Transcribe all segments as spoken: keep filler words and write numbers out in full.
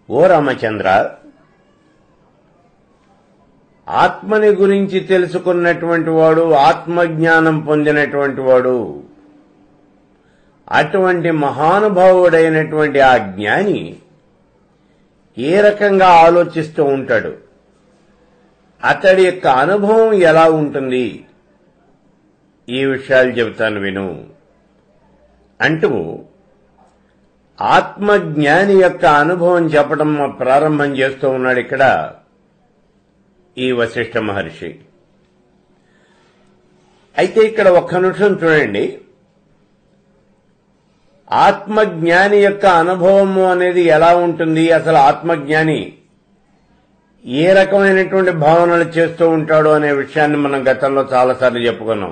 ఓ రామచంద్ర, ఆత్మని గురించి తెలుసుకున్నటువంటి వాడు, ఆత్మజ్ఞానం పొందినటువంటి వాడు, అటువంటి మహానుభావుడైనటువంటి ఆ జ్ఞాని ఏ రకంగా ఆలోచిస్తూ ఉంటాడు, అతడి యొక్క అనుభవం ఎలా ఉంటుంది, ఈ విషయాలు చెబుతాను విను అంటూ ఆత్మజ్ఞాని యొక్క అనుభవం చెప్పడం ప్రారంభం చేస్తూ ఉన్నాడు ఇక్కడ ఈ వశిష్ఠ మహర్షి. అయితే ఇక్కడ ఒక్క నిమిషం చూడండి. ఆత్మజ్ఞాని యొక్క అనుభవము అనేది ఎలా ఉంటుంది, అసలు ఆత్మజ్ఞాని ఏ రకమైనటువంటి భావనలు చేస్తూ ఉంటాడు అనే విషయాన్ని మనం గతంలో చాలాసార్లు చెప్పుకున్నాం.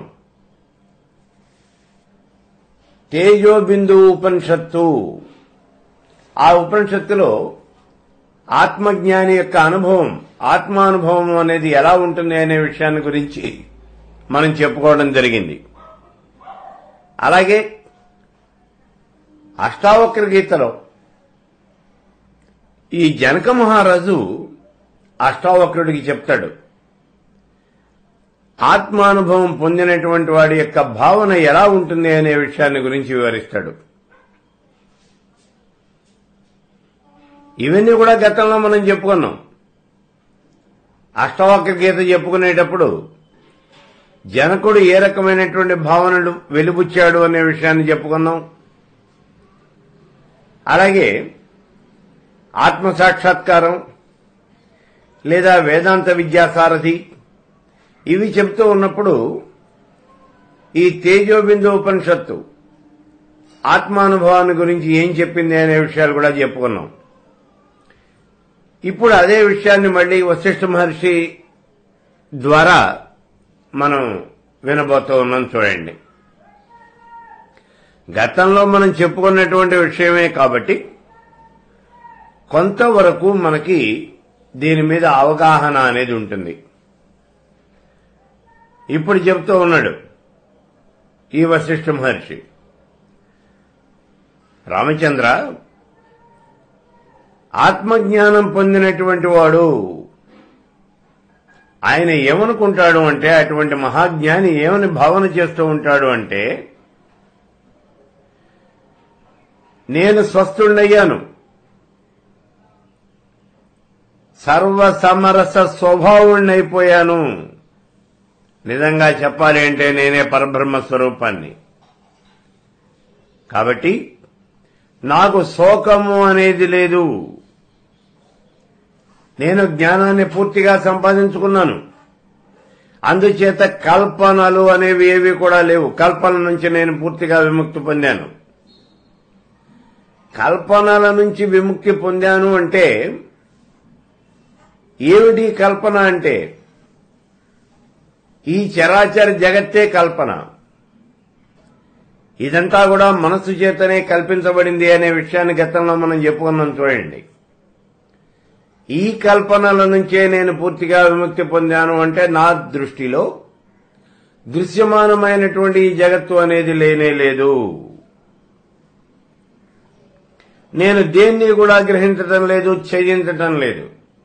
తేజో బిందు ఉపనిషత్తు, ఆ ఉపనిషత్తులో ఆత్మజ్ఞాని యొక్క అనుభవం, ఆత్మానుభవం అనేది ఎలా ఉంటుంది అనే విషయాన్ని గురించి మనం చెప్పుకోవడం జరిగింది. అలాగే అష్టావక్ర గీతలో ఈ జనక మహారాజు అష్టావక్రుడికి చెప్తాడు, ఆత్మానుభవం పొందినటువంటి వాడి యొక్క భావన ఎలా ఉంటుంది అనే విషయాన్ని గురించి వివరిస్తాడు. ఇవన్నీ కూడా గతంలో మనం చెప్పుకున్నాం. అష్టావక్ర గీత చెప్పుకునేటప్పుడు జనకుడు ఏ రకమైనటువంటి భావనలు వెలిబుచ్చాడు అనే విషయాన్ని చెప్పుకున్నాం. అలాగే ఆత్మసాక్షాత్కారం లేదా వేదాంత విద్యా సారథి ఇవి చెప్తూ ఉన్నప్పుడు ఈ తేజోబిందు ఉపనిషత్తు ఆత్మానుభవాన్ని గురించి ఏం చెప్పింది అనే విషయాలు కూడా చెప్పుకున్నాం. ఇప్పుడు అదే విషయాన్ని మళ్లీ వశిష్ఠ మహర్షి ద్వారా మనం వినబోతూ ఉన్నాం. చూడండి, గతంలో మనం చెప్పుకున్నటువంటి విషయమే కాబట్టి కొంతవరకు మనకి దీని మీద అవగాహన అనేది ఉంటుంది. ఇప్పుడు చెప్తూ ఉన్నాడు ఈ వశిష్ఠ మహర్షి, రామచంద్ర, ఆత్మజ్ఞానం పొందినటువంటి వాడు ఆయన ఏమనుకుంటాడు అంటే, అటువంటి మహాజ్ఞాని ఏమని భావన చేస్తూ ఉంటాడు అంటే, నేను స్వస్థుడయ్యాను, సర్వసమరస స్వభావుణ్ణైపోయాను. నిజంగా చెప్పాలి అంటే నేనే పరబ్రహ్మ స్వరూపాన్ని. కాబట్టి నాకు శోకము అనేది లేదు. నేను జ్ఞానాన్ని పూర్తిగా సంపాదించుకున్నాను. అందుచేత కల్పనలు అనేవి ఏవి కూడా లేవు. కల్పన నుంచి నేను పూర్తిగా విముక్తి పొందాను. కల్పనల నుంచి విముక్తి పొందాను అంటే ఏమిటి కల్పన అంటే? ఈ చరాచర జగత్తే కల్పన. ఇదంతా కూడా మనస్సు చేతనే కల్పించబడింది అనే విషయాన్ని గతంలో మనం చెప్పుకున్నాం. చూడండి, ఈ కల్పనల నుంచే నేను పూర్తిగా విముక్తి పొందాను అంటే నా దృష్టిలో దృశ్యమానమైనటువంటి ఈ జగత్తు అనేది లేనే లేదు. నేను దేన్ని కూడా గ్రహించటం లేదు, ఛేదించటం లేదు.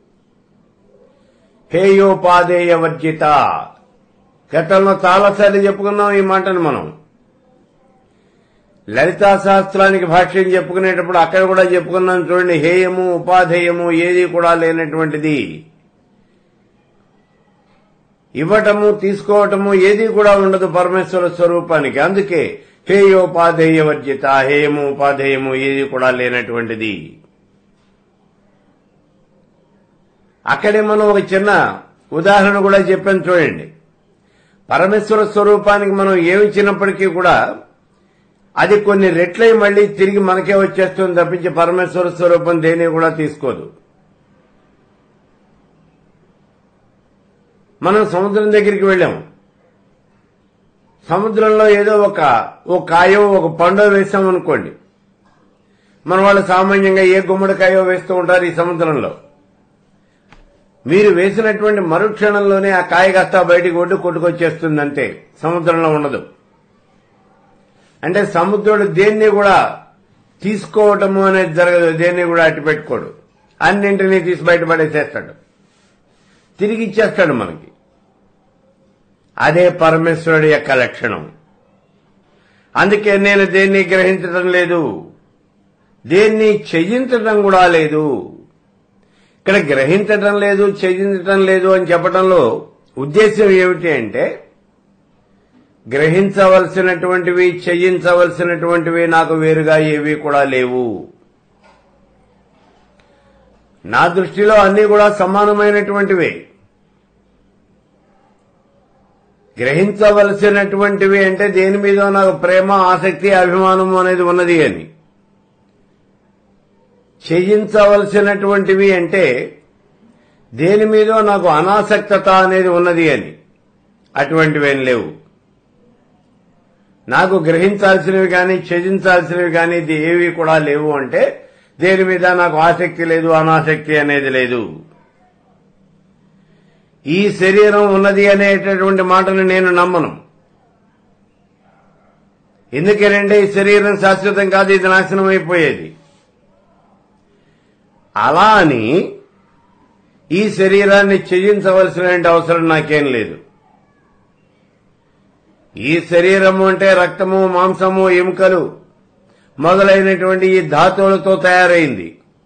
హేయోపాదేయ వర్జిత, గతంలో చాలాసార్లు చెప్పుకున్నాం ఈ మాటను మనం. లలితా శాస్త్రానికి భాష్యం చెప్పుకునేటప్పుడు అక్కడ కూడా చెప్పుకున్నాం. చూడండి, హేయము ఉపాధేయము ఏది కూడా లేనటువంటిది, ఇవ్వటము తీసుకోవటము ఏది కూడా ఉండదు పరమేశ్వర స్వరూపానికి. అందుకే హేయోపాధేయ వర్జిత, హేయము ఉపాధేయము ఏది కూడా లేనటువంటిది. అక్కడే మనం ఒక చిన్న ఉదాహరణ కూడా చెప్పాను. చూడండి, పరమేశ్వర స్వరూపానికి మనం ఏమి ఇచ్చినప్పటికీ కూడా అది కొన్ని రెట్లై మళ్లీ తిరిగి మనకే వచ్చేస్తుంది తప్పించి పరమేశ్వర స్వరూపం దేని కూడా తీసుకోదు. మనం సముద్రం దగ్గరికి వెళ్ళాం. సముద్రంలో ఏదో ఒక ఓ కాయో ఒక పండో వేసామనుకోండి, మన వాళ్ళు సామాన్యంగా ఏ గుమ్మడికాయో వేస్తూ ఉంటారు ఈ సముద్రంలో. మీరు వేసినటువంటి మరుక్షణంలోనే ఆ కాయ కాస్త బయటికి ఒడ్డు కొట్టుకొచ్చేస్తుంది, అంతే, సముద్రంలో ఉండదు. అంటే సముద్రుడు దేన్ని కూడా తీసుకోవటము అనేది జరగదు, దేన్ని కూడా అట్టి పెట్టుకోడు. అన్నింటినీ తీసి బయటపడేసేస్తాడు, తిరిగి ఇచ్చేస్తాడు మనకి. అదే పరమేశ్వరుడి యొక్క లక్షణం. అందుకే నేను దేన్ని గ్రహించడం లేదు, దేన్ని చెయ్యించడం కూడా లేదు. ఇక్కడ గ్రహించటం లేదు, చెయ్యించటం లేదు అని చెప్పడంలో ఉద్దేశం ఏమిటి అంటే, గ్రహించవలసినటువంటివి చెయ్యించవలసినటువంటివి నాకు వేరుగా ఏవి కూడా లేవు. నా దృష్టిలో అన్నీ కూడా సమానమైనటువంటివే. గ్రహించవలసినటువంటివి అంటే దేని మీద నాకు ప్రేమ, ఆసక్తి, అభిమానము అనేది ఉన్నది అని. చెయ్యించవలసినటువంటివి అంటే దేని మీద నాకు అనాసక్తత అనేది ఉన్నది అని. అటువంటివేం లేవు. నాకు గ్రహించాల్సినవి కానీ త్యజించాల్సినవి కానీ ఏవి కూడా లేవు. అంటే దేని మీద నాకు ఆసక్తి లేదు, అనాసక్తి అనేది లేదు. ఈ శరీరం ఉన్నది అనేటటువంటి మాటను నేను నమ్మను. ఎందుకేనంటే ఈ శరీరం శాశ్వతం కాదు, ఇది నాశనం అయిపోయేది. అలా అని ఈ శరీరాన్ని త్యజించవలసిన అవసరం నాకేం లేదు. ఈ శరీరము అంటే రక్తము, మాంసము, ఎముకలు మొదలైనటువంటి ఈ ధాతువులతో తయారైంది.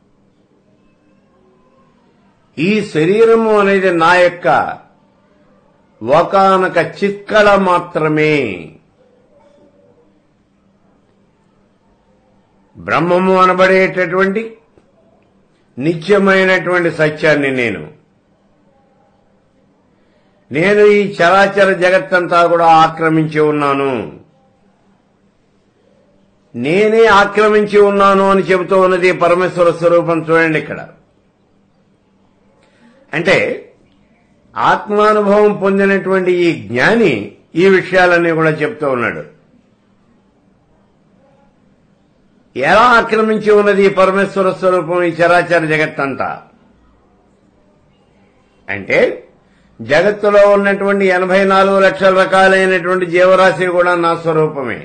ఈ శరీరము అనేది నా యొక్క ఒకానొక చిత్కళ మాత్రమే. బ్రహ్మము అనబడేటటువంటి నిత్యమైనటువంటి సత్యాన్ని నేను నేను ఈ చరాచర జగత్తంతా కూడా ఆక్రమించి ఉన్నాను. నేనే ఆక్రమించి ఉన్నాను అని చెబుతూ ఉన్నది పరమేశ్వర స్వరూపం. చూడండి ఇక్కడ. అంటే ఆత్మానుభవం పొందినటువంటి ఈ జ్ఞాని ఈ విషయాలన్నీ కూడా చెప్తూ ఉన్నాడు. ఎలా ఆక్రమించి ఉన్నది ఈ పరమేశ్వర స్వరూపం ఈ చరాచర జగత్తంతా అంటే, జగత్తులో ఉన్నటువంటి ఎనభై నాలుగు లక్షల రకాలైనటువంటి జీవరాశి కూడా నా స్వరూపమే.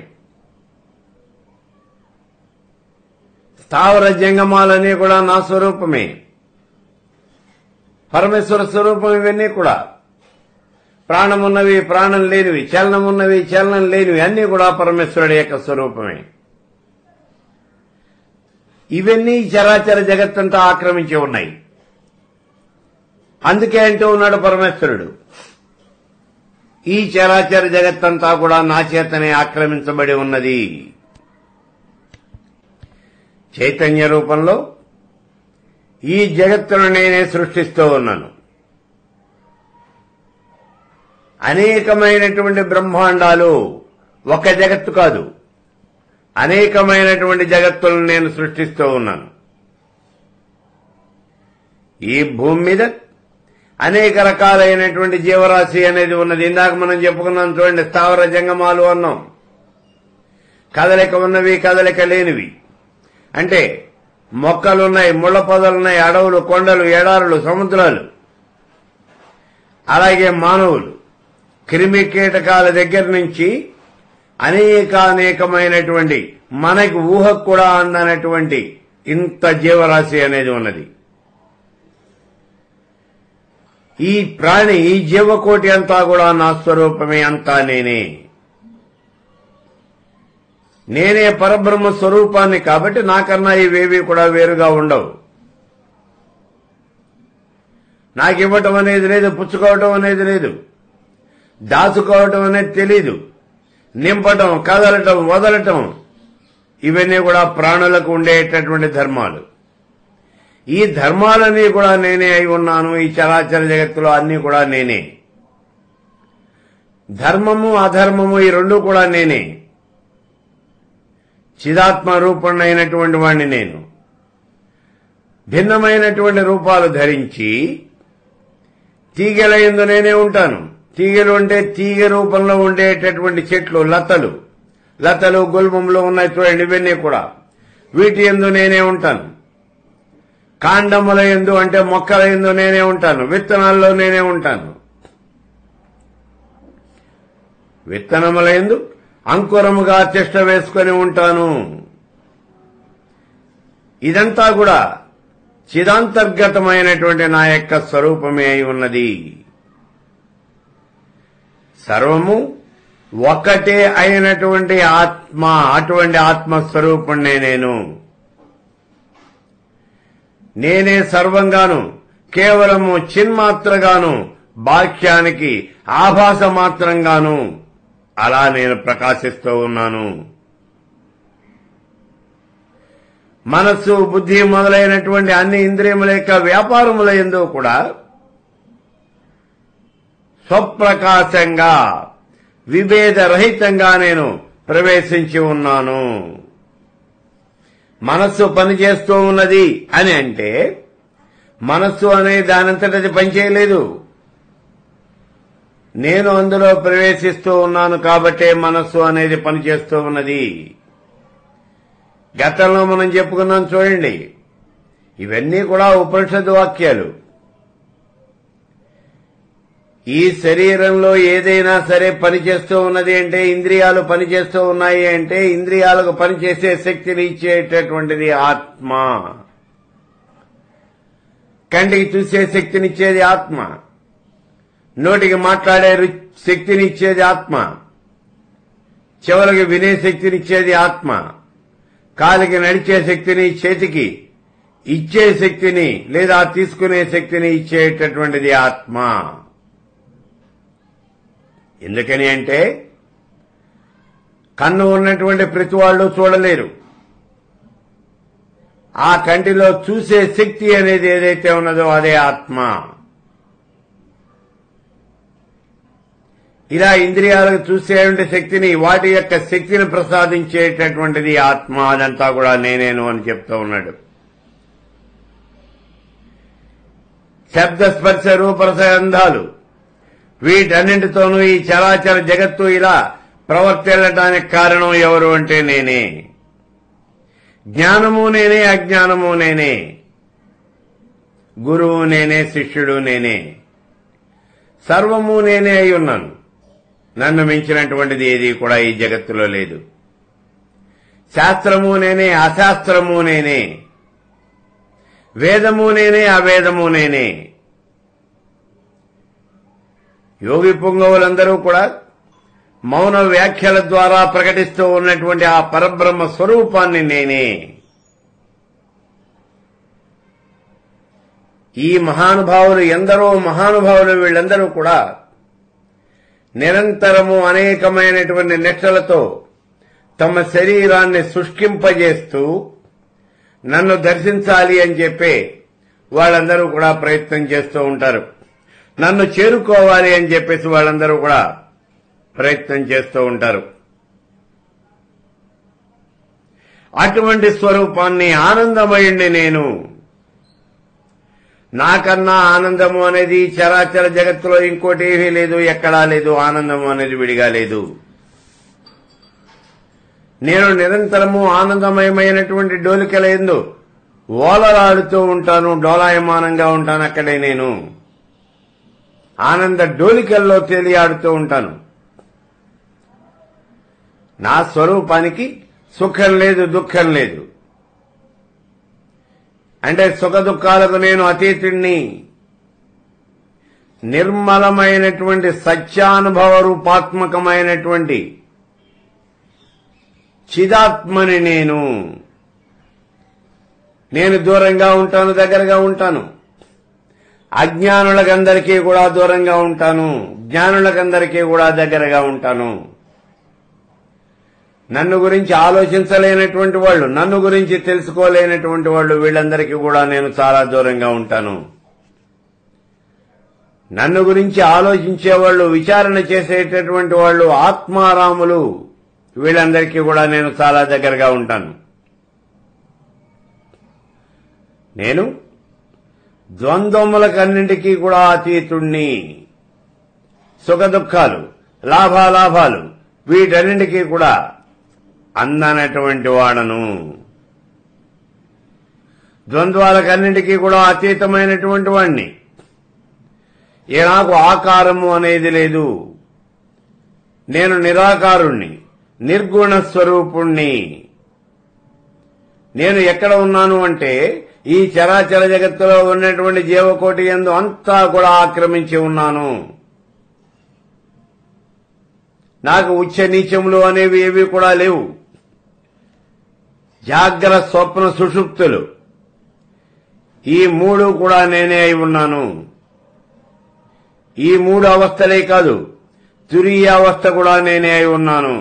స్థావర జంగమాలన్నీ కూడా నా స్వరూపమే, పరమేశ్వర స్వరూపం. ఇవన్నీ కూడా ప్రాణమున్నవి, ప్రాణం లేనివి, చలనమున్నవి, చలనం లేనివి అన్నీ కూడా పరమేశ్వరుడి యొక్క స్వరూపమే. ఇవన్నీ చరాచర జగత్తంతా ఆక్రమించి ఉన్నాయి. అందుకే అంటూ ఉన్నాడు పరమేశ్వరుడు, ఈ చరాచర జగత్తంతా కూడా నా చేతనే ఆక్రమించబడి ఉన్నది. చైతన్య రూపంలో ఈ జగత్తును నేనే సృష్టిస్తూ ఉన్నాను. అనేకమైనటువంటి బ్రహ్మాండాలు, ఒక జగత్తు కాదు, అనేకమైనటువంటి జగత్తులను నేను సృష్టిస్తూ ఉన్నాను. ఈ భూమి మీద అనేక రకాలైనటువంటి జీవరాశి అనేది ఉన్నది. ఇందాక మనం చెప్పుకున్నాం చూడండి, స్థావర జంగమాలు అన్నాం. కదలిక ఉన్నవి, కదలిక లేనివి. అంటే మొక్కలున్నాయి, ముళ్ల పొదలున్నాయి, అడవులు, కొండలు, ఎడారులు, సముద్రాలు. అలాగే మానవులు, క్రిమి కీటకాల దగ్గర నుంచి అనేక అనేకమైనటువంటి మనకి ఊహకు కూడా అందనటువంటి ఇంత జీవరాశి అనేది ఉన్నది. ఈ ప్రాణి, ఈ జీవకోటి అంతా కూడా నా స్వరూపమే, అంతా నేనే. నేనే పరబ్రహ్మ స్వరూపాన్ని కాబట్టి నాకన్నా ఇవేవి కూడా వేరుగా ఉండవు. నాకివ్వటం అనేది లేదు, పుచ్చుకోవటం అనేది లేదు, దాచుకోవటం అనేది తెలీదు. నింపటం, కదలటం, వదలటం ఇవన్నీ కూడా ప్రాణులకు ఉండేటటువంటి ధర్మాలు. ఈ ధర్మాలన్నీ కూడా నేనే అయి ఉన్నాను. ఈ చరాచర జగత్తులో అన్నీ కూడా నేనే. ధర్మము, అధర్మము ఈ రెండు కూడా నేనే. చిదాత్మ రూపణైనటువంటి వాణ్ణి నేను. భిన్నమైనటువంటి రూపాలు ధరించి తీగల యందు నేనే ఉంటాను. తీగలు అంటే తీగ రూపంలో ఉండేటటువంటి చెట్లు, లతలు లతలు గుల్మంలో ఉన్నాయి చూడండి, ఇవన్నీ కూడా వీటి యందు నేనే ఉంటాను. కాండముల యందు అంటే మొక్కల యందు నేనే ఉంటాను. విత్తనాల్లో నేనే ఉంటాను. విత్తనముల యందు అంకురముగా తిష్ట వేసుకొని ఉంటాను. ఇదంతా కూడా చిదాంతర్గతమైనటువంటి నా యొక్క స్వరూపమే అయి ఉన్నది. సర్వము ఒక్కటే అయినటువంటి ఆత్మ, అటువంటి ఆత్మస్వరూపుణ్ణే నేను. నేనే సర్వంగాను, కేవలము చిన్మాత్రగాను, బాహ్యానికి ఆభాస మాత్రంగాను అలా నేను ప్రకాశిస్తూ ఉన్నాను. మనస్సు, బుద్ధి మొదలైనటువంటి అన్ని ఇంద్రియముల యొక్క వ్యాపారముల యందు కూడా స్వప్రకాశంగా, విభేదరహితంగా నేను ప్రవేశించి ఉన్నాను. మనస్సు పనిచేస్తూ ఉన్నది అని అంటే మనస్సు అనే దానంతటది పనిచేయలేదు. నేను అందులో ప్రవేశిస్తూ ఉన్నాను కాబట్టే మనస్సు అనేది పనిచేస్తూ ఉన్నది. గతంలో మనం చెప్పుకున్నాం చూడండి, ఇవన్నీ కూడా ఉపనిషత్తు వాక్యాలు. ఈ శరీరంలో ఏదైనా సరే పనిచేస్తూ ఉన్నది అంటే, ఇంద్రియాలు పనిచేస్తూ ఉన్నాయి అంటే, ఇంద్రియాలకు పనిచేసే శక్తిని ఇచ్చేటటువంటిది ఆత్మ. కంటికి చూసే శక్తినిచ్చేది ఆత్మ, నోటికి మాట్లాడే శక్తినిచ్చేది ఆత్మ, చెవులకి వినే శక్తినిచ్చేది ఆత్మ, కాలికి నడిచే శక్తిని, చేతికి ఇచ్చే శక్తిని లేదా తీసుకునే శక్తిని ఇచ్చేటటువంటిది ఆత్మ. ఎందుకని అంటే కన్ను ఉన్నటువంటి ప్రతి వాళ్ళు చూడలేరు. ఆ కంటిలో చూసే శక్తి అనేది ఏదైతే ఉన్నదో అదే ఆత్మ. ఇలా ఇంద్రియాలకు చూసేటువంటి శక్తిని, వాటి యొక్క శక్తిని ప్రసాదించేటటువంటిది ఆత్మ. అదంతా కూడా నేనేను అని చెప్తూ ఉన్నాడు. శబ్ద, స్పర్శ, రూపరసగంధాలు వీటన్నింటితోనూ ఈ చరాచర జగత్తు ఇలా ప్రవర్తిల్లటానికి కారణం ఎవరు అంటే నేనే. జ్ఞానము నేనే, అజ్ఞానము నేనే, గురువు నేనే, శిష్యుడు నేనే, సర్వము నేనే అయి ఉన్నాను. నన్ను మించినటువంటిది ఏది కూడా ఈ జగత్తులో లేదు. శాస్త్రము నేనే, అశాస్త్రము నేనే, వేదము నేనే, అవేదము నేనే. యోగి పుంగవులందరూ కూడా మౌన వ్యాఖ్యల ద్వారా ప్రకటిస్తూ ఉన్నటువంటి ఆ పరబ్రహ్మ స్వరూపాన్ని నేనే. ఈ మహానుభావులు, ఎందరో మహానుభావులు, వీళ్ళందరూ కూడా నిరంతరము అనేకమైనటువంటి నెట్టలతో తమ శరీరాన్ని శుష్కింపజేస్తూ నన్ను దర్శించాలి అని చెప్పి వాళ్ళందరూ కూడా ప్రయత్నం చేస్తూ ఉంటారు. నన్ను చేరుకోవాలి అని చెప్పేసి వాళ్ళందరూ కూడా ప్రయత్నం చేస్తూ ఉంటారు. అటువంటి స్వరూపాన్ని, ఆనందమయుణ్ణి నేను. నాకన్నా ఆనందము అనేది చరాచర జగత్తులో ఇంకోటి ఏమీ లేదు, ఎక్కడా లేదు. ఆనందము అనేది విడిగా లేదు. నేను నిరంతరము ఆనందమయమైనటువంటి డోలికల యందు ఓలలాడుతూ ఉంటాను, డోలాయమానంగా ఉంటాను. అక్కడే నేను ఆనంద డోలికల్లో తేలియాడుతూ ఉంటాను. నా స్వరూపానికి సుఖం లేదు, దుఃఖం లేదు. అంటే సుఖ దుఃఖాలకు నేను అతీతుణ్ణి. నిర్మలమైనటువంటి సత్యానుభవ రూపాత్మకమైనటువంటి చిదాత్మని నేను. నేను దూరంగా ఉంటాను, దగ్గరగా ఉంటాను. అజ్ఞానులకందరికీ కూడా దూరంగా ఉంటాను, జ్ఞానులకందరికీ కూడా దగ్గరగా ఉంటాను. నన్ను గురించి ఆలోచించలేనటువంటి వాళ్ళు, నన్ను గురించి తెలుసుకోలేనటువంటి వాళ్ళు, వీళ్ళందరికీ కూడా నేను చాలా దూరంగా ఉంటాను. నన్ను గురించి ఆలోచించేవాళ్ళు, విచారణ చేసేటటువంటి వాళ్ళు, ఆత్మారాములు, వీళ్ళందరికీ కూడా నేను చాలా దగ్గరగా ఉంటాను. నేను ద్వంద్వములకన్నింటికీ కూడా అతీతుణ్ణి. సుఖ దుఃఖాలు, లాభాలాభాలు వీటన్నింటికీ కూడా అందనటువంటి వాడను. ద్వంద్వాలకన్నింటికీ కూడా అతీతమైనటువంటి వాణ్ణి. ఏ నాకు ఆకారము అనేది లేదు. నేను నిరాకారుణ్ణి, నిర్గుణ స్వరూపుణ్ణి. నేను ఎక్కడ ఉన్నాను అంటే ఈ చరాచర జగత్తులో ఉన్నటువంటి జీవకోటి యందు అంతా కూడా ఆక్రమించి ఉన్నాను. నాకు ఉచ్చ నీచములు అనేవి ఏవి కూడా లేవు. జాగ్రత్త, స్వప్న, సుషుప్తులు ఈ మూడు కూడా నేనే అయి ఉన్నాను. ఈ మూడు అవస్థలే కాదు, తురీయ అవస్థ కూడా నేనే అయి ఉన్నాను.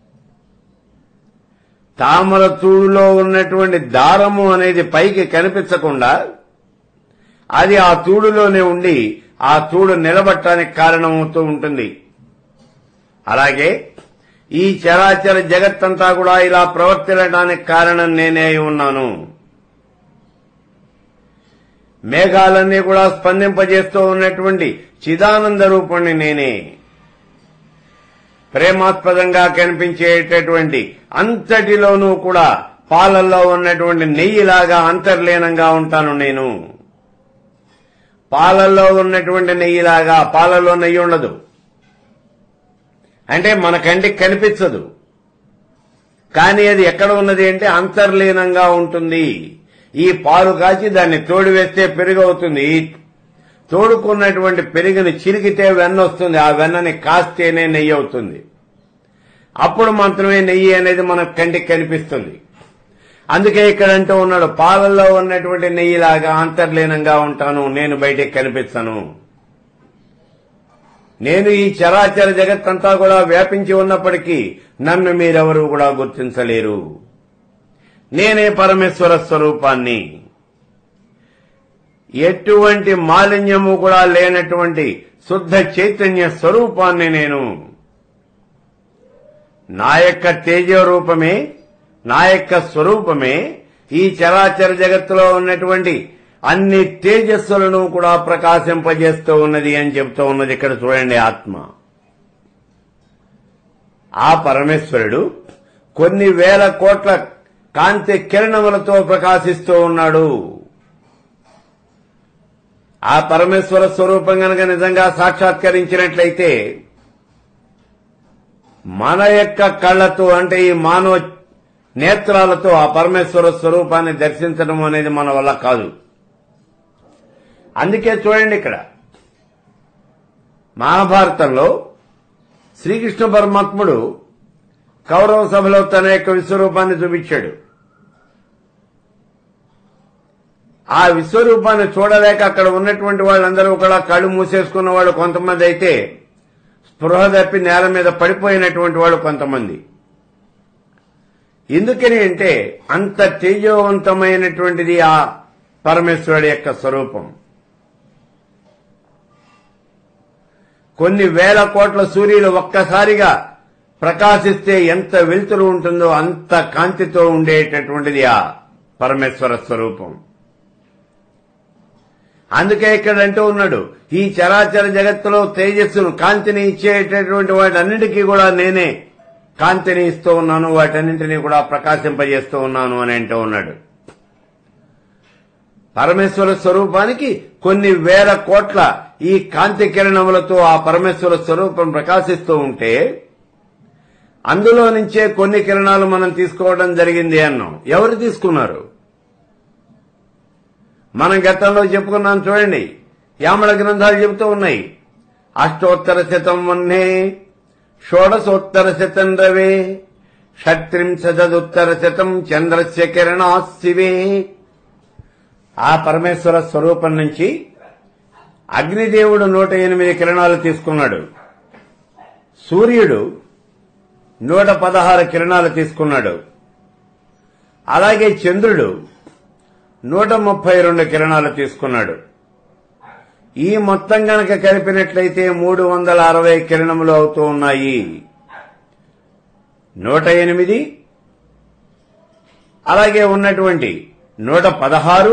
తామర తూడులో ఉన్నటువంటి దారము అనేది పైకి కనిపించకుండా అది ఆ తూడులోనే ఉండి ఆ తూడు నిలబట్టడానికి కారణమవుతూ ఉంటుంది. అలాగే ఈ చరాచర జగత్తంతా కూడా ఇలా ప్రవర్తించడానికి కారణం నేనే అయి ఉన్నాను. మేఘాలన్నీ కూడా స్పందింపజేస్తూ ఉన్నటువంటి చిదానంద రూపుణ్ణి నేనే. ప్రేమాస్పదంగా కనిపించేటటువంటి అంతటిలోనూ కూడా పాలల్లో ఉన్నటువంటి నెయ్యిలాగా అంతర్లీనంగా ఉంటాను నేను. పాలల్లో ఉన్నటువంటి నెయ్యిలాగా, పాలలో నెయ్యి ఉండదు అంటే మన కంటికి కనిపించదు, కానీ అది ఎక్కడ ఉన్నది అంటే అంతర్లీనంగా ఉంటుంది. ఈ పాలు కాచి దాన్ని తోడు వేస్తే పెరుగు అవుతుంది. ఈ తోడుకున్నటువంటి పెరుగుని చిరికితే వెన్న వస్తుంది. ఆ వెన్నని కాస్తేనే నెయ్యి అవుతుంది. అప్పుడు మాత్రమే నెయ్యి అనేది మన కంటికి కనిపిస్తుంది. అందుకే ఇక్కడ అంటూ ఉన్నాడు, పాలల్లో ఉన్నటువంటి నెయ్యిలాగా అంతర్లీనంగా ఉంటాను, నేను బయటికి కనిపించను. నేను ఈ చరాచర జగత్తంతా కూడా వ్యాపించి ఉన్నప్పటికీ నన్ను మీరెవరూ కూడా గుర్తించలేరు. నేనే పరమేశ్వర స్వరూపాన్ని. ఎటువంటి మాలిన్యము కూడా లేనటువంటి శుద్ధ చైతన్య స్వరూపాన్ని నేను. నా యొక్క తేజ రూపమే, నా యొక్క స్వరూపమే ఈ చరాచర జగత్తులో ఉన్నటువంటి అన్ని తేజస్సులను కూడా ప్రకాశింపజేస్తూ ఉన్నది అని చెబుతూ ఉన్నది ఇక్కడ చూడండి. ఆత్మ, ఆ పరమేశ్వరుడు కొన్ని వేల కోట్ల కాంతి కిరణములతో ప్రకాశిస్తూ ఉన్నాడు. ఆ పరమేశ్వర స్వరూపం గనక నిజంగా సాక్షాత్కరించినట్లయితే మన యొక్క కళ్లతో అంటే ఈ మానవ నేత్రాలతో ఆ పరమేశ్వర స్వరూపాన్ని దర్శించడం అనేది మన వల్ల కాదు. అందుకే చూడండి, ఇక్కడ మహాభారతంలో శ్రీకృష్ణ పరమాత్ముడు కౌరవ సభలో తన యొక్క విశ్వరూపాన్ని చూపించాడు. ఆ విశ్వరూపాన్ని చూడలేక అక్కడ ఉన్నటువంటి వాళ్ళందరూ కూడా కళ్ళు మూసేసుకున్న వాళ్ళు కొంతమంది అయితే, స్పృహ తప్పి నేల మీద పడిపోయినటువంటి వాళ్ళు కొంతమంది. ఎందుకని అంటే అంత తేజోవంతమైనటువంటిది ఆ పరమేశ్వరుడి యొక్క స్వరూపం. కొన్ని వేల కోట్ల సూర్యులు ఒక్కసారిగా ప్రకాశిస్తే ఎంత వెలుతురు ఉంటుందో అంత కాంతితో ఉండేటటువంటిది ఆ పరమేశ్వర స్వరూపం. అందుకే ఇక్కడ అంటూ ఉన్నాడు, ఈ చరాచర జగత్తులో తేజస్సును, కాంతిని ఇచ్చేటటువంటి వాటన్నిటికీ కూడా నేనే కాంతిని ఇస్తూ ఉన్నాను, వాటన్నింటినీ కూడా ప్రకాశింపజేస్తూ ఉన్నాను అని అంటూ ఉన్నాడు. పరమేశ్వర స్వరూపానికి కొన్ని వేల కోట్ల ఈ కాంతి కిరణములతో ఆ పరమేశ్వర స్వరూపం ప్రకాశిస్తూ ఉంటే అందులో నుంచే కొన్ని కిరణాలు మనం తీసుకోవడం జరిగింది అన్నాం. ఎవరు తీసుకున్నారు? మనం గతంలో చెప్పుకున్నాం చూడండి, యామల గ్రంథాలు చెబుతూ ఉన్నాయి. అష్టోత్తర శతం వన్నే షోడశోత్తర శతం రవే షట్త్రింశదుత్తర శతం చంద్రస్య కిరణా శివే. ఆ పరమేశ్వర స్వరూపం నుంచి అగ్నిదేవుడు నూట ఎనిమిది కిరణాలు తీసుకున్నాడు. సూర్యుడు నూట పదహారు కిరణాలు తీసుకున్నాడు. అలాగే చంద్రుడు నూట ముప్పై రెండు కిరణాలు తీసుకున్నాడు. ఈ మొత్తం గనక కలిపినట్లయితే మూడు వందల అరవై కిరణములు అవుతూ ఉన్నాయి. నూట ఎనిమిది అలాగే ఉన్నటువంటి నూట పదహారు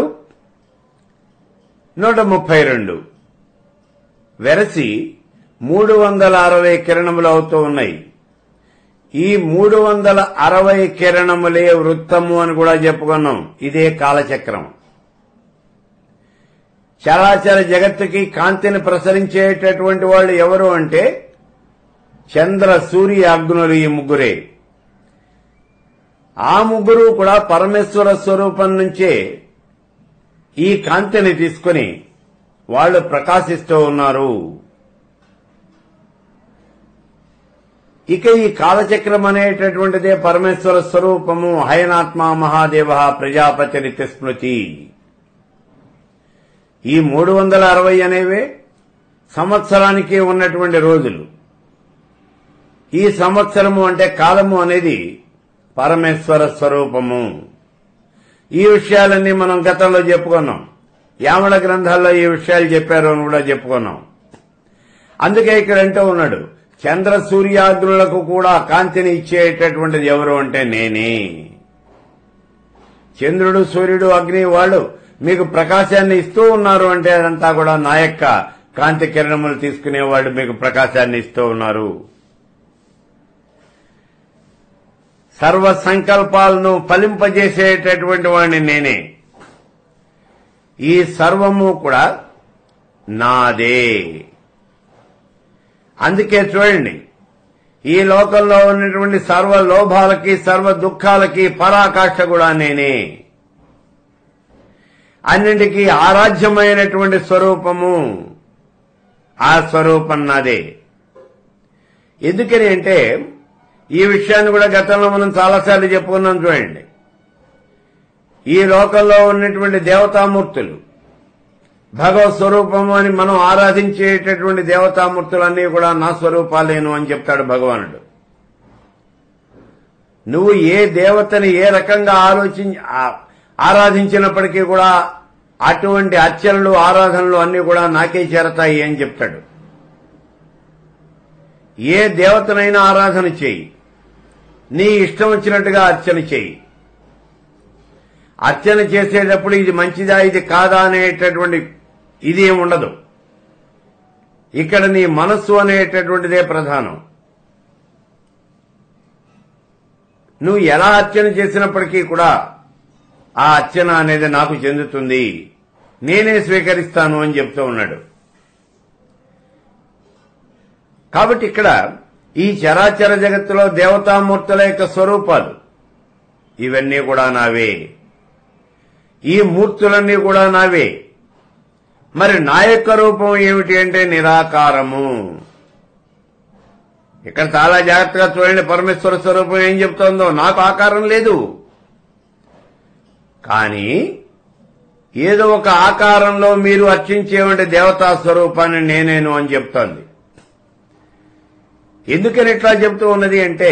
నూట ముప్పై రెండు వెరసి మూడు వందల అరవై కిరణములు అవుతూ ఉన్నాయి. ఈ మూడు వందల అరవై కిరణములే వృత్తము అని కూడా చెప్పుకున్నాం. ఇదే కాలచక్రం. చరాచర జగత్తుకి కాంతిని ప్రసరించేటటువంటి వాళ్ళు ఎవరు అంటే చంద్ర, సూర్య, అగ్నులు, ఈ ముగ్గురే. ఆ ముగ్గురు కూడా పరమేశ్వర స్వరూపం నుంచే ఈ కాంతిని తీసుకుని వాళ్ళు ప్రకాశిస్తూ ఉన్నారు. ఇక ఈ కాలచక్రం అనేటటువంటిదే పరమేశ్వర స్వరూపము. హయనాత్మ మహాదేవ ప్రజాపతి స్మృతి. ఈ మూడు వందల అరవై అనేవే సంవత్సరానికి ఉన్నటువంటి రోజులు. ఈ సంవత్సరము అంటే కాలము అనేది పరమేశ్వర స్వరూపము. ఈ విషయాలన్నీ మనం గతంలో చెప్పుకున్నాం. యామల గ్రంథాల్లో ఈ విషయాలు చెప్పారు అని కూడా చెప్పుకున్నాం. అందుకే ఇక్కడ అంటూ ఉన్నాడు, చంద్ర సూర్యాగ్నులకు కూడా కాంతిని ఇచ్చేటటువంటిది ఎవరు అంటే నేనే. చంద్రుడు సూర్యుడు అగ్ని వాళ్ళు మీకు ప్రకాశాన్ని ఇస్తూ ఉన్నారు అంటే అదంతా కూడా నా యొక్క కాంతి కిరణములు తీసుకునేవాళ్ళు మీకు ప్రకాశాన్ని ఇస్తూ ఉన్నారు. సర్వ సంకల్పాలను ఫలింపజేసేటటువంటి వాడిని నేనే. ఈ సర్వము కూడా నాదే. అందుకే చూడండి, ఈ లోకంలో ఉన్నటువంటి సర్వ లోభాలకి సర్వ దుఃఖాలకి పరాకాష్ఠ కూడా నేనే. అన్నింటికీ ఆరాధ్యమైనటువంటి స్వరూపము ఆ స్వరూపం నాదే. ఎందుకని అంటే ఈ విషయాన్ని కూడా గతంలో మనం చాలాసార్లు చెప్పుకున్నాం. చూడండి, ఈ లోకంలో ఉన్నటువంటి దేవతామూర్తులు భగవత్ స్వరూపము అని మనం ఆరాధించేటటువంటి దేవతామూర్తులన్నీ కూడా నా స్వరూపాలేను అని చెప్తాడు భగవానుడు. నువ్వు ఏ దేవతని ఏ రకంగా ఆలోచించి ఆరాధించినప్పటికీ కూడా అటువంటి అర్చనలు ఆరాధనలు అన్ని కూడా నాకే చేరతాయి అని చెప్తాడు. ఏ దేవతనైనా ఆరాధన చేయి, నీ ఇష్టం వచ్చినట్టుగా అర్చన చేయి. అర్చన చేసేటప్పుడు ఇది మంచిదా ఇది కాదా అనేటటువంటి ఇది ఏమి ఉండదు. ఇక్కడ నీ మనస్సు అనేటటువంటిదే ప్రధానం. నువ్వు ఎలా అర్చన చేసినప్పటికీ కూడా ఆ అర్చన అనేది నాకు చెందుతుంది, నేనే స్వీకరిస్తాను అని చెప్తూ ఉన్నాడు. కాబట్టి ఇక్కడ ఈ చరాచర జగత్తులో దేవతామూర్తుల యొక్క స్వరూపాలు ఇవన్నీ కూడా నావే. ఈ మూర్తులన్నీ కూడా నావే. మరి నా యొక్క రూపం ఏమిటి అంటే నిరాకారము. ఇక్కడ చాలా జాగ్రత్తగా చూడండి, పరమేశ్వర స్వరూపం ఏం చెప్తోందో. నాకు ఆకారం లేదు, కానీ ఏదో ఒక ఆకారంలో మీరు అర్చించేవంటి దేవతా స్వరూపాన్ని నేనేను అని చెప్తోంది. ఎందుకని ఇట్లా చెప్తూ ఉన్నది అంటే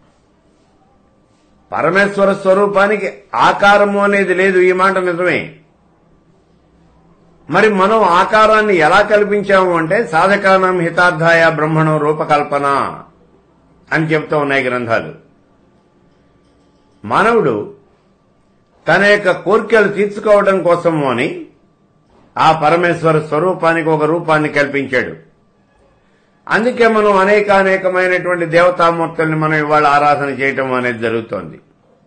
పరమేశ్వర స్వరూపానికి ఆకారము అనేది లేదు. ఈ మాట నిజమే. మరి మనం ఆకారాన్ని ఎలా కల్పించాము అంటే సాధకానం హితార్థాయ బ్రహ్మణం రూపకల్పన అని చెప్తూ ఉన్నాయి గ్రంథాలు. మానవుడు తన యొక్క కోరికలు తీర్చుకోవడం కోసము అని ఆ పరమేశ్వర స్వరూపానికి ఒక రూపాన్ని కల్పించాడు. అందుకే మనం అనేక అనేకమైనటువంటి దేవతామూర్తుల్ని మనం ఇవాళ ఆరాధన చేయటం అనేది జరుగుతోంది.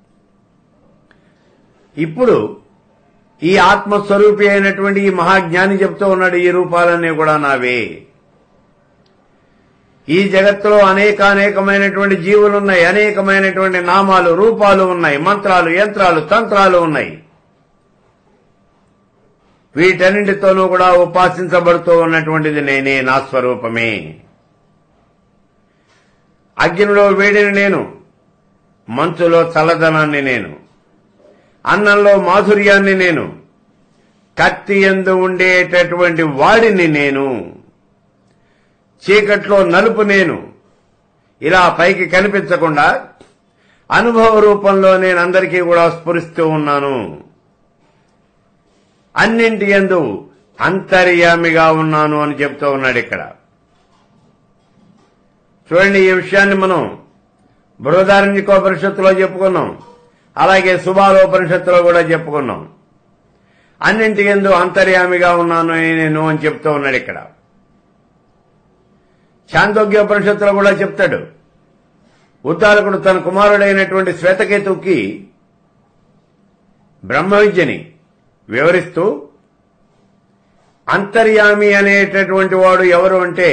ఇప్పుడు ఈ ఆత్మస్వరూపి అయినటువంటి ఈ మహాజ్ఞాని చెప్తూ ఉన్నాడు, ఈ రూపాలన్నీ కూడా నావే. ఈ జగత్తులో అనేక అనేకమైనటువంటి జీవులున్నాయి, అనేకమైనటువంటి నామాలు రూపాలు ఉన్నాయి, మంత్రాలు యంత్రాలు తంత్రాలు ఉన్నాయి. వీటన్నింటితోనూ కూడా ఉపాసించబడుతూ ఉన్నటువంటిది నేనే, నా స్వరూపమే. అగ్నిలో వేడిని నేను, మంచులో చల్లదనాన్ని నేను, అన్నంలో మాధుర్యాన్ని నేను, కత్తి యందు ఉండేటటువంటి వాడిని నేను, చీకట్లో నలుపు నేను. ఇలా పైకి కనిపించకుండా అనుభవ రూపంలో నేను అందరికీ కూడా స్ఫురిస్తూ ఉన్నాను. అన్నింటి యందు అంతర్యామిగా ఉన్నాను అని చెప్తూ ఉన్నాడు ఇక్కడ. చూడండి, ఈ విషయాన్ని మనం బృహదారణ్యకోపనిషత్తులో చెప్పుకున్నాం, అలాగే సుబాలోపనిషత్తులో కూడా చెప్పుకున్నాం. అన్నింటి యందు అంతర్యామిగా ఉన్నాను నేను అని చెప్తూ ఉన్నాడు ఇక్కడ. చాందోగ్యోపనిషత్తులో కూడా చెప్తాడు. ఉద్దాలకుడు తన కుమారుడైనటువంటి శ్వేతకేతువుకి బ్రహ్మ విద్యని వివరిస్తూ అంతర్యామి అనేటటువంటి వాడు ఎవరు అంటే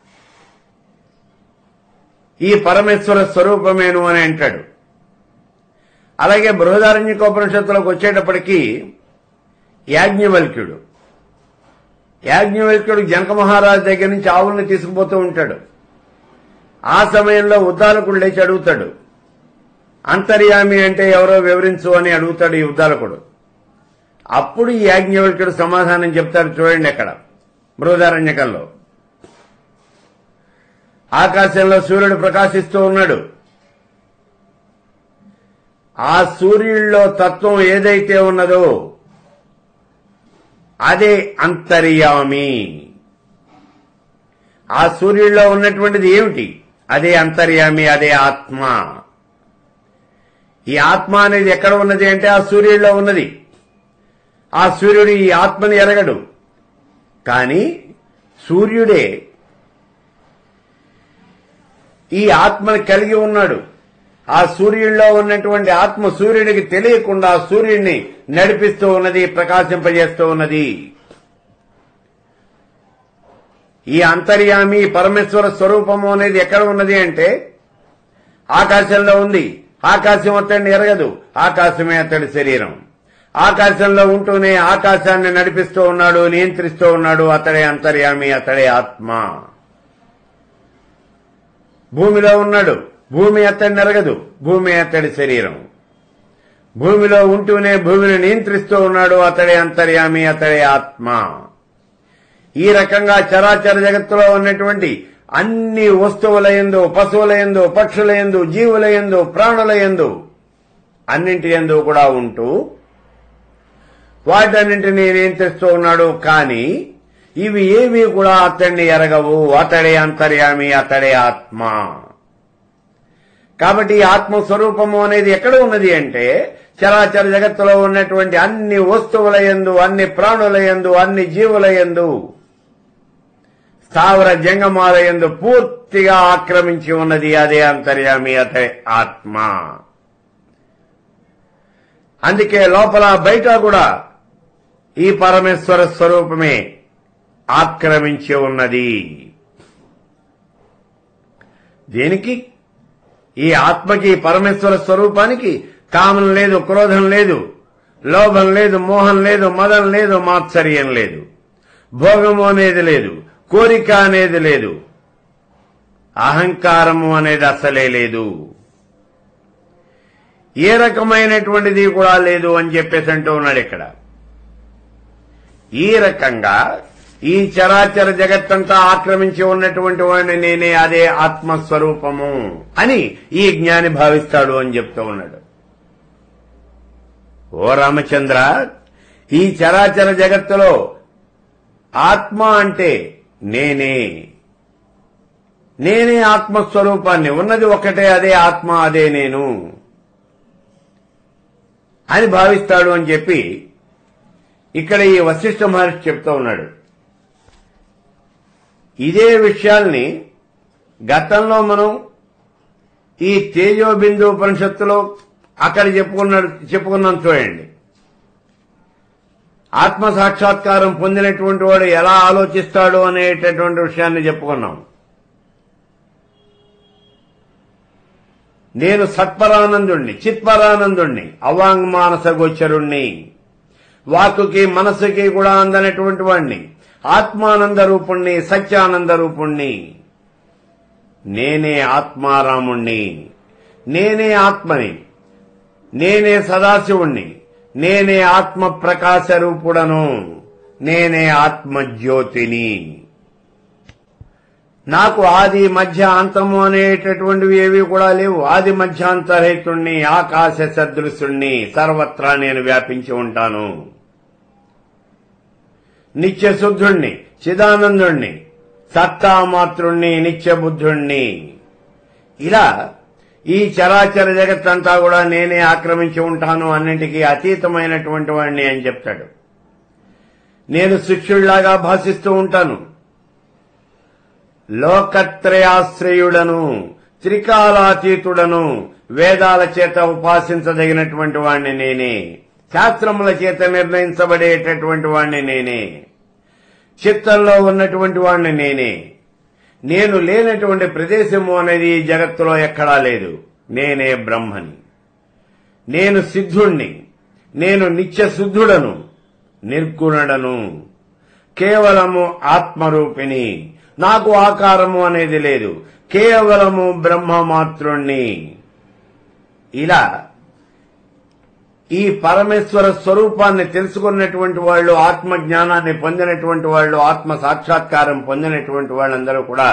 ఈ పరమేశ్వర స్వరూపమేను అని అంటాడు. అలాగే బృహదారణ్యకోపనిషత్తులోకి వచ్చేటప్పటికీ యాజ్ఞవల్క్యుడు యాజ్ఞవల్క్యుడు జనక మహారాజు దగ్గర నుంచి ఆవుల్ని తీసుకుపోతూ ఉంటాడు. ఆ సమయంలో ఉద్దాలకుడు లేచి అడుగుతాడు, అంతర్యామి అంటే ఎవరో వివరించు అని అడుగుతాడు ఈ ఉద్దాలకుడు. అప్పుడు ఈ యాజ్ఞవల్క్యుడు సమాధానం చెప్తాడు. చూడండి అక్కడ బృహదారణ్యకంలో ఆకాశంలో సూర్యుడు ప్రకాశిస్తూ ఉన్నాడు. ఆ సూర్యుడిలో తత్వం ఏదైతే ఉన్నదో అదే అంతర్యామి. ఆ సూర్యుడిలో ఉన్నటువంటిది ఏమిటి? అదే అంతర్యామి, అదే ఆత్మ. ఈ ఆత్మ అనేది ఎక్కడ ఉన్నది అంటే ఆ సూర్యుడిలో ఉన్నది. ఆ సూర్యుడు ఈ ఆత్మని ఎరగడు, కానీ సూర్యుడే ఈ ఆత్మని కలిగి ఉన్నాడు. ఆ సూర్యుడిలో ఉన్నటువంటి ఆత్మ సూర్యుడికి తెలియకుండా సూర్యుడిని నడిపిస్తూ ఉన్నది, ప్రకాశింపజేస్తూ ఉన్నది. ఈ అంతర్యామి పరమేశ్వర స్వరూపము అనేది ఎక్కడ ఉన్నది అంటే ఆకాశంలో ఉంది. ఆకాశం అతడిని ఎరగదు, ఆకాశమే అతడి శరీరం. ఆకాశంలో ఉంటూనే ఆకాశాన్ని నడిపిస్తూ ఉన్నాడు, నియంత్రిస్తూ ఉన్నాడు. అతడే అంతర్యామి, అతడే ఆత్మ. భూమిలో ఉన్నాడు, భూమి అతడిని ఎరగదు, భూమి అతడి శరీరం. భూమిలో ఉంటూనే భూమిని నియంత్రిస్తూ ఉన్నాడు. అతడే అంతర్యామి, అతడే ఆత్మ. ఈ రకంగా చరాచర జగత్తులో ఉన్నటువంటి అన్ని వస్తువుల యందు, పశువుల యందు, పక్షుల యందు, జీవుల యందు, ప్రాణుల యందు, అన్నింటి యందు కూడా ఉంటూ వాటన్నింటినీ నియంత్రిస్తూ ఉన్నాడు. కానీ ఇవి ఏవి కూడా అతడిని ఎరగవు. అతడే అంతర్యామి, అతడే ఆత్మ. కాబట్టి ఆత్మస్వరూపము అనేది ఎక్కడ ఉన్నది అంటే చరాచర జగత్తులో ఉన్నటువంటి అన్ని వస్తువుల యందు, అన్ని ప్రాణుల యందు, అన్ని జీవుల యందు, స్థావర జంగమాల యందు పూర్తిగా ఆక్రమించి ఉన్నది. అదే అంతర్యామి, అదే ఆత్మ. అందుకే లోపల బయట కూడా ఈ పరమేశ్వర స్వరూపమే ఆక్రమించి ఉన్నది. దేనికి? ఈ ఆత్మకి, పరమేశ్వర స్వరూపానికి కామం లేదు, క్రోధం లేదు, లోభం లేదు, మోహం లేదు, మదం లేదు, మాత్సర్యం లేదు, భోగము అనేది లేదు, కోరిక అనేది లేదు, అహంకారము అనేది అసలే లేదు, ఏ రకమైనటువంటిది కూడా లేదు అని చెప్పేసి అంటూ ఉన్నాడు ఇక్కడ. ఈ రకంగా ఈ చరాచర జగత్తంతా ఆక్రమించి ఉన్నటువంటి వాడిని నేనే, అదే ఆత్మస్వరూపము అని ఈ జ్ఞాని భావిస్తాడు అని చెప్తూ ఉన్నాడు. ఓ రామచంద్ర, ఈ చరాచర జగత్తులో ఆత్మ అంటే నేనే, నేనే ఆత్మస్వరూపాన్ని. ఉన్నది ఒకటే, అదే ఆత్మ, అదే నేను అని భావిస్తాడు అని చెప్పి ఇక్కడ ఈ వశిష్ఠ మహర్షి చెప్తూ ఉన్నాడు. ఇదే విషయాల్ని గతంలో మనం ఈ తేజోబిందు ఉపనిషత్తులో అక్కడ చెప్పుకున్నాడు చెప్పుకున్నాం చూడండి. ఆత్మ సాక్షాత్కారం పొందినటువంటి వాడు ఎలా ఆలోచిస్తాడు అనేటటువంటి విషయాన్ని చెప్పుకున్నాం. నేను సత్పరానందుణ్ణి, చిత్పరానందుణ్ణి, అవాంగ్మానస గోచరుణ్ణి, వాక్కుకి మనస్సుకి కూడా అందనటువంటి వాణ్ణి, ఆత్మానంద రూపుణ్ణి, సత్యానంద రూపుణ్ణి, నేనే ఆత్మారాముణ్ణి, నేనే ఆత్మని, నేనే సదాశివుణ్ణి, నేనే ఆత్మ ప్రకాశ రూపుడను, నేనే ఆత్మజ్యోతిని. నాకు ఆది మధ్య అంతము అనేటటువంటివి ఏవి కూడా లేవు. ఆది మధ్యాంతరహితుణ్ణి, ఆకాశ సదృశుణ్ణి, సర్వత్రా నేను వ్యాపించి ఉంటాను. నిత్య శుద్ధుణ్ణి, చిదానందుణ్ణి, సత్తామాతృణ్ణి, నిత్యబుద్ధుణ్ణి. ఇలా ఈ చరాచర జగత్తంతా కూడా నేనే ఆక్రమించి ఉంటాను, అన్నింటికీ అతీతమైనటువంటి వాడిని అని చెప్తాడు. నేను శిష్యుడిలాగా భాషిస్తూ ఉంటాను. లోకత్రయాశ్రయుడను, త్రికాలాతీతుడను, వేదాల చేత ఉపాసించదగినటువంటి వాణ్ణి నేనే, శాస్త్రముల చేత నిర్ణయించబడేటటువంటి వాణ్ణి నేనే, చిత్తంలో ఉన్నటువంటి వాణ్ణి నేనే. నేను లేనటువంటి ప్రదేశము అనేది ఈ జగత్తులో ఎక్కడా లేదు. నేనే బ్రహ్మని, నేను సిద్ధుణ్ణి, నేను నిత్య శుద్ధుడను, నిర్గుణుడను, కేవలము ఆత్మరూపిణి, నాకు ఆకారము అనేది లేదు, కేవలము బ్రహ్మమాత్రుణ్ణి. ఇలా ఈ పరమేశ్వర స్వరూపాన్ని తెలుసుకున్నటువంటి వాళ్ళు, ఆత్మజ్ఞానాన్ని పొందినటువంటి వాళ్ళు, ఆత్మ సాక్షాత్కారం పొందినటువంటి వాళ్ళందరూ కూడా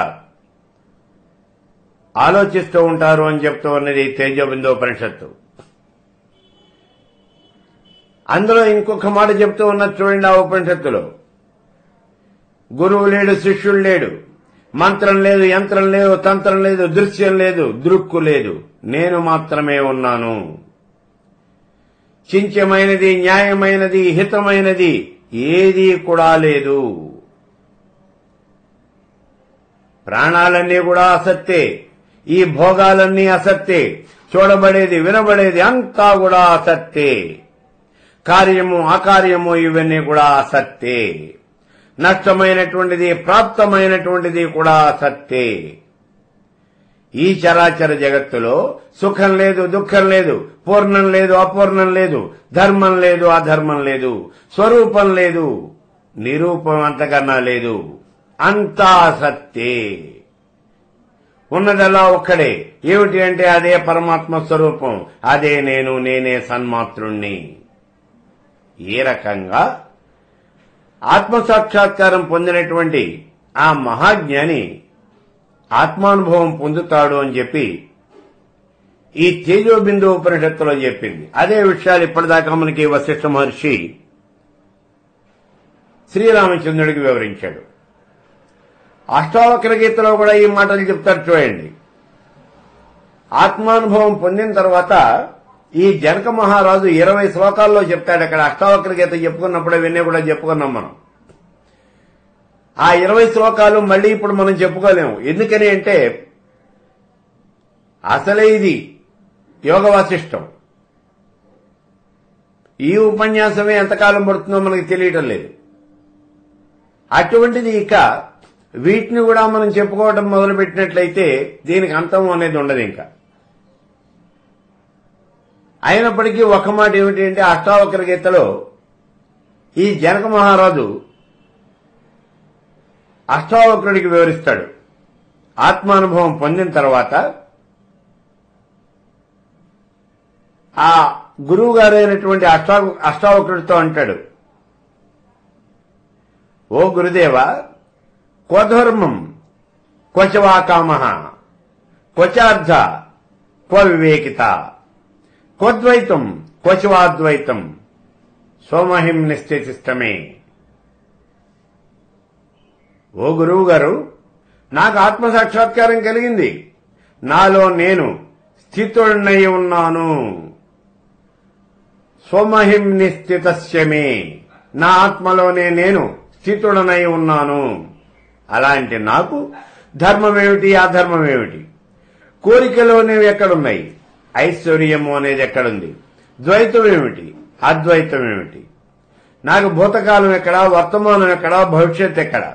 ఆలోచిస్తూ ఉంటారు అని చెప్తూ ఉన్నది తేజోబిందోపనిషత్తు. అందులో ఇంకొక మాట చెప్తూ ఉన్నది చూడండి ఆ ఉపనిషత్తులో. గురువు లేడు, శిష్యుడు లేడు, మంత్రం లేదు, యంత్రం లేదు, తంత్రం లేదు, దృశ్యం లేదు, దృక్కు లేదు, నేను మాత్రమే ఉన్నాను. చింత్యమైనది, న్యాయమైనది, హితమైనది ఏదీ కూడా లేదు. ప్రాణాలన్నీ కూడా అసత్తే, ఈ భోగాలన్నీ అసత్తే, చూడబడేది వినబడేది అంతా కూడా అసత్తే, కార్యము అకార్యము ఇవన్నీ కూడా అసత్తే, నష్టమైనటువంటిది ప్రాప్తమైనటువంటిది కూడా అసత్తే. ఈ చరాచర జగత్తులో సుఖం లేదు, దుఃఖం లేదు, పూర్ణం లేదు, అపూర్ణం లేదు, ధర్మం లేదు, అధర్మం లేదు, స్వరూపం లేదు, నిరూపం అంతకన్నా లేదు, అంతా సత్తే. ఉన్నదల్లా ఒక్కడే. ఏమిటి అంటే అదే పరమాత్మ స్వరూపం, అదే నేను, నేనే సన్మాత్రుణ్ణి. ఏ రకంగా ఆత్మసాక్షాత్కారం పొందినటువంటి ఆ మహాజ్ఞాని ఆత్మానుభవం పొందుతాడు అని చెప్పి ఈ తేజోబిందు ఉపనిషత్తులో చెప్పింది. అదే విషయాలు ఇప్పటిదాకా మనకి వశిష్ఠ మహర్షి శ్రీరామచంద్రుడికి వివరించాడు. అష్టావక్ర గీతలో కూడా ఈ మాటలు చెప్తారు చూడండి. ఆత్మానుభవం పొందిన తర్వాత ఈ జనక మహారాజు ఇరవై శ్లోకాల్లో చెప్తాడు. అక్కడ అష్టావక్ర గీత చెప్పుకున్నప్పుడు ఇవన్నీ కూడా చెప్పుకున్నాం మనం. ఆ ఇరవై శ్లోకాలు మళ్లీ ఇప్పుడు మనం చెప్పుకోలేము. ఎందుకని అంటే అసలే ఇది యోగ వాసిష్టం. ఈ ఉపన్యాసమే ఎంతకాలం పడుతుందో మనకి తెలియటం లేదు. అటువంటిది ఇక వీటిని కూడా మనం చెప్పుకోవడం మొదలుపెట్టినట్లయితే దీనికి అంతం అనేది ఉండదు ఇంకా. అయినప్పటికీ ఒక మాట ఏమిటి అంటే అష్టావక్ర గీతలో ఈ జనక మహారాజు అష్టావక్రుడికి వివరిస్తాడు. ఆత్మానుభవం పొందిన తర్వాత ఆ గురువు గారైనటువంటి అష్టా అష్టావక్రుడితో అంటాడు, ఓ గురుదేవ, క్వధర్మం క్వచవా కామ క్వచార్థ క్వ వివేకిత క్వద్వైతం క్వచవాద్వైతం సోమహిం నిశ్చేతిష్టమే. ఓ గురువు గారు, నాకు ఆత్మసాక్షాత్కారం కలిగింది, నాలో నేను స్థితుడనై ఉన్నాను. సోమహిం నిశ్చితస్యమే, నా ఆత్మలోనే నేను స్థితుడనై ఉన్నాను. అలాంటి నాకు ధర్మమేమిటి, అధర్మమేమిటి, కోరికలోనేవి ఎక్కడున్నాయి, ఐశ్వర్యము అనేది ఎక్కడుంది, ద్వైతం ఏమిటి, అద్వైతం ఏమిటి, నాకు భూతకాలం ఎక్కడా, వర్తమానం ఎక్కడా, భవిష్యత్ ఎక్కడా,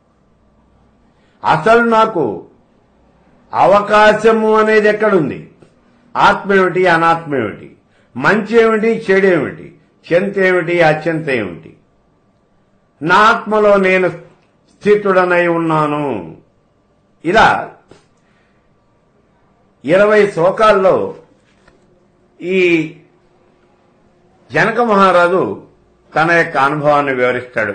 అసలు నాకు అవకాశము అనేది ఎక్కడుంది, ఆత్మ ఏమిటి, అనాత్మ ఏమిటి, మంచి ఏమిటి, చెడేమిటి, చెంత ఏమిటి, అత్యంత ఏమిటి, నా ఆత్మలో నేను స్థితుడనై ఉన్నాను. ఇలా ఇరవై శ్లోకాల్లో ఈ జనక మహారాజు తన యొక్క అనుభవాన్ని వివరిస్తాడు.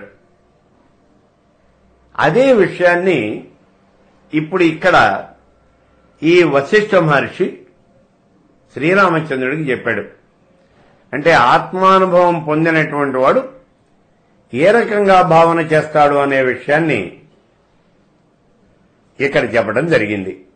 అదే విషయాన్ని ఇప్పుడు ఇక్కడ ఈ వశిష్ఠ మహర్షి శ్రీరామచంద్రుడికి చెప్పాడు. అంటే ఆత్మానుభవం పొందినటువంటి వాడు ఏ రకంగా భావన చేస్తాడు అనే విషయాన్ని ఇక్కడ చెప్పడం జరిగింది.